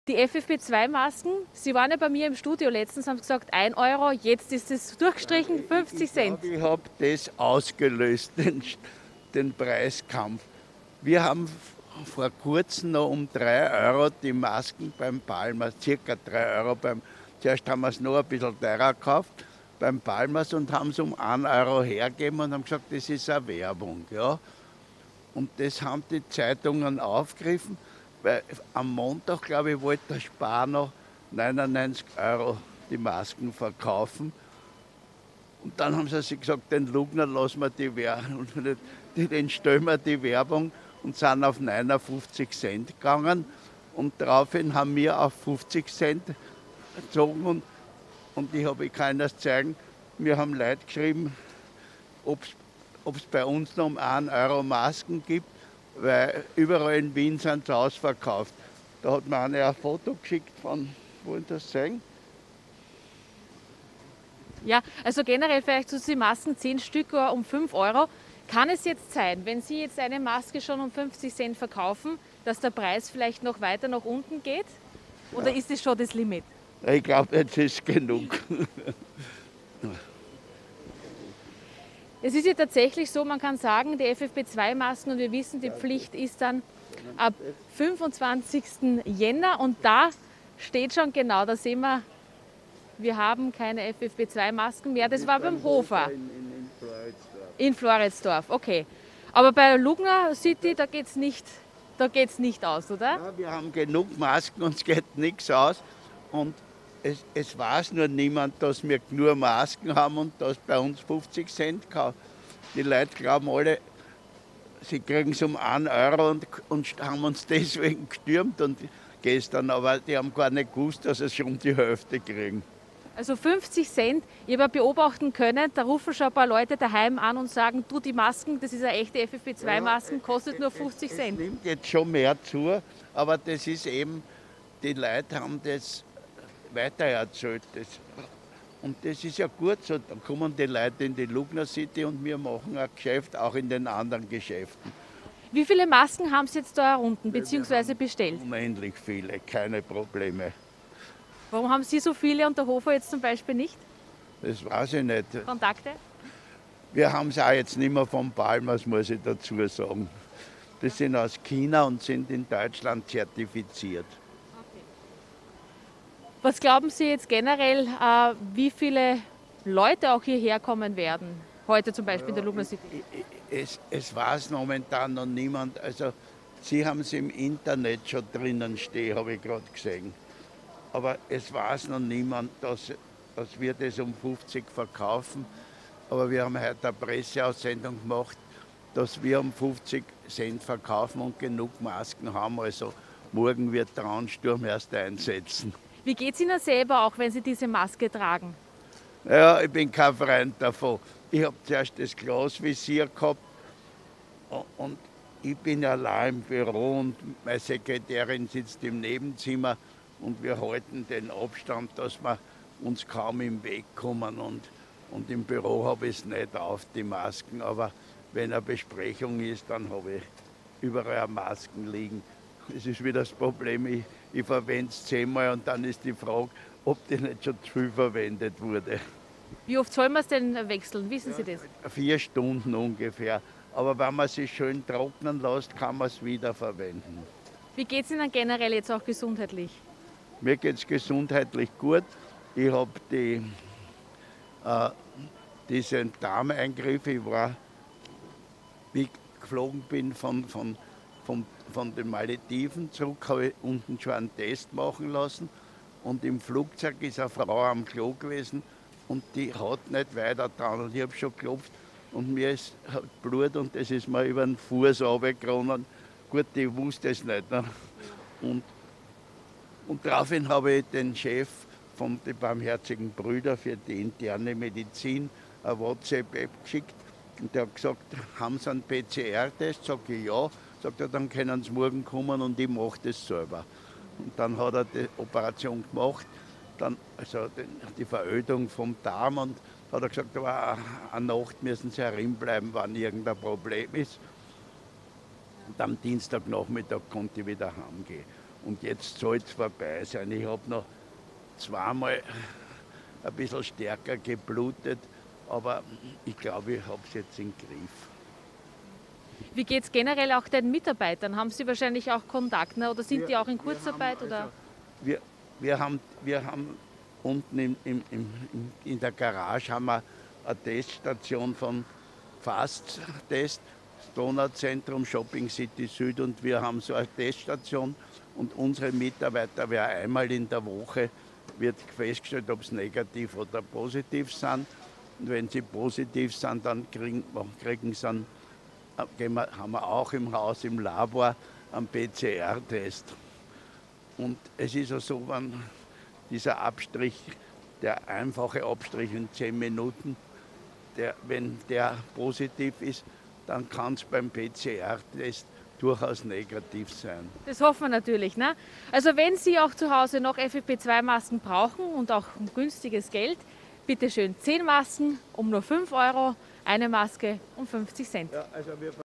Die FFP2-Masken, Sie waren ja bei mir im Studio letztens, haben gesagt 1 Euro, jetzt ist es durchgestrichen 50 Cent. Ich habe das ausgelöst, den Preiskampf. Wir haben vor kurzem noch um 3 Euro die Masken beim Palmas, circa 3 Euro. Zuerst haben wir es noch ein bisschen teurer gekauft beim Palmas und haben es um 1 Euro hergegeben und haben gesagt, das ist eine Werbung. Ja. Und das haben die Zeitungen aufgegriffen, weil am Montag, glaube ich, wollte der Spar noch 99 Euro die Masken verkaufen. Und dann haben sie sich gesagt, den Lugner lassen wir die Werbung, den stellen wir die Werbung und sind auf 59 Cent gegangen. Und daraufhin haben wir auf 50 Cent gezogen und ich kann Ihnen das zeigen, wir haben Leute geschrieben, ob es bei uns noch um 1 Euro Masken gibt, weil überall in Wien sind sie ausverkauft. Da hat mir einer ein Foto geschickt von, wollen Sie das sehen? Ja, also generell vielleicht so die Masken 10 Stück um 5 Euro. Kann es jetzt sein, wenn Sie jetzt eine Maske schon um 50 Cent verkaufen, dass der Preis vielleicht noch weiter nach unten geht? Oder ist es schon das Limit? Ich glaube, jetzt ist genug. Es ist ja tatsächlich so, man kann sagen, die FFP2-Masken, und wir wissen, die Pflicht ist dann ab 25. Jänner. Und da steht schon genau, da sehen wir haben keine FFP2-Masken mehr. Das war beim Hofer in Floridsdorf. Okay. Aber bei Lugner City, da geht's nicht aus, oder? Ja, wir haben genug Masken, uns geht nichts aus. Und es weiß nur niemand, dass wir nur Masken haben und dass bei uns 50 Cent kaufen. Die Leute glauben alle, sie kriegen es um 1 Euro und haben uns deswegen gestürmt und gestern, aber die haben gar nicht gewusst, dass sie schon die Hälfte kriegen. Also 50 Cent. Ich habe beobachten können, da rufen schon ein paar Leute daheim an und sagen, du, die Masken, das ist eine echte FFP2-Masken, kostet nur 50 Es Cent. nimmt jetzt schon mehr zu, aber das ist eben, die Leute haben das weitererzählt. Und das ist ja gut so. Dann kommen die Leute in die Lugner City und wir machen ein Geschäft auch in den anderen Geschäften. Wie viele Masken haben Sie jetzt da errunden bzw. bestellt? Unendlich viele, keine Probleme. Warum haben Sie so viele und der Hofer jetzt zum Beispiel nicht? Das weiß ich nicht. Kontakte? Wir haben es auch jetzt nicht mehr vom Palmas, muss ich dazu sagen. Das sind aus China und sind in Deutschland zertifiziert. Was glauben Sie jetzt generell, wie viele Leute auch hierher kommen werden? Heute zum Beispiel in der Lugner City. Es weiß momentan noch niemand. Also, Sie haben es im Internet schon drinnen stehen, habe ich gerade gesehen. Aber es weiß noch niemand, dass wir das um 50 verkaufen. Aber wir haben heute eine Presseaussendung gemacht, dass wir um 50 Cent verkaufen und genug Masken haben. Also morgen wird der Ansturm erst einsetzen. Wie geht es Ihnen selber auch, wenn Sie diese Maske tragen? Ja, ich bin kein Freund davon. Ich habe zuerst das Glasvisier gehabt und ich bin allein im Büro und meine Sekretärin sitzt im Nebenzimmer und wir halten den Abstand, dass wir uns kaum im Weg kommen. Und im Büro habe ich es nicht auf, die Masken, aber wenn eine Besprechung ist, dann habe ich überall Masken liegen. Es ist wieder das Problem, ich verwende es 10-mal und dann ist die Frage, ob die nicht schon zu viel verwendet wurde. Wie oft soll man es denn wechseln? Wissen Sie das? 4 Stunden ungefähr. Aber wenn man sie schön trocknen lässt, kann man es wieder verwenden. Wie geht es Ihnen generell jetzt auch gesundheitlich? Mir geht es gesundheitlich gut. Ich habe diese Darmeingriffe, wie ich geflogen bin von den Malediven zurück, habe ich unten schon einen Test machen lassen. Und im Flugzeug ist eine Frau am Klo gewesen und die hat nicht weiter dran. Und ich habe schon geklopft und mir ist Blut und das ist mir über den Fuß runtergeronnen. Gut, ich wusste es nicht. Ne? Und, und daraufhin habe ich den Chef von den Barmherzigen Brüdern für die interne Medizin ein WhatsApp geschickt. Und der hat gesagt, haben Sie einen PCR-Test? Sag ich ja. Sagt er, dann können Sie morgen kommen und ich mache das selber. Und dann hat er die Operation gemacht, dann, also die Verödung vom Darm, und hat er gesagt, aber eine Nacht müssen Sie herinbleiben, wenn irgendein Problem ist. Und am Dienstagnachmittag konnte ich wieder heimgehen. und jetzt soll es vorbei sein. Ich habe noch zweimal ein bisschen stärker geblutet, aber ich glaube, ich habe es jetzt im Griff. Wie geht es generell auch den Mitarbeitern? Haben Sie wahrscheinlich auch Kontakt, ne? Oder sind die auch in Kurzarbeit? Oder? Wir haben unten in der Garage haben wir eine Teststation von Fast-Test, das Donauzentrum Shopping City Süd, und wir haben so eine Teststation und unsere Mitarbeiter werden einmal in der Woche wird festgestellt, ob sie negativ oder positiv sind. Und wenn sie positiv sind, dann kriegen sie einen, haben wir auch im Haus, im Labor, einen PCR-Test. Und es ist auch so, wenn dieser Abstrich, der einfache Abstrich in 10 Minuten, wenn der positiv ist, dann kann es beim PCR-Test durchaus negativ sein. Das hoffen wir natürlich. Ne? Also wenn Sie auch zu Hause noch FFP2-Masken brauchen und auch um günstiges Geld, bitte schön 10 Masken um nur 5 €, eine Maske um 50 Cent. Ja, also wir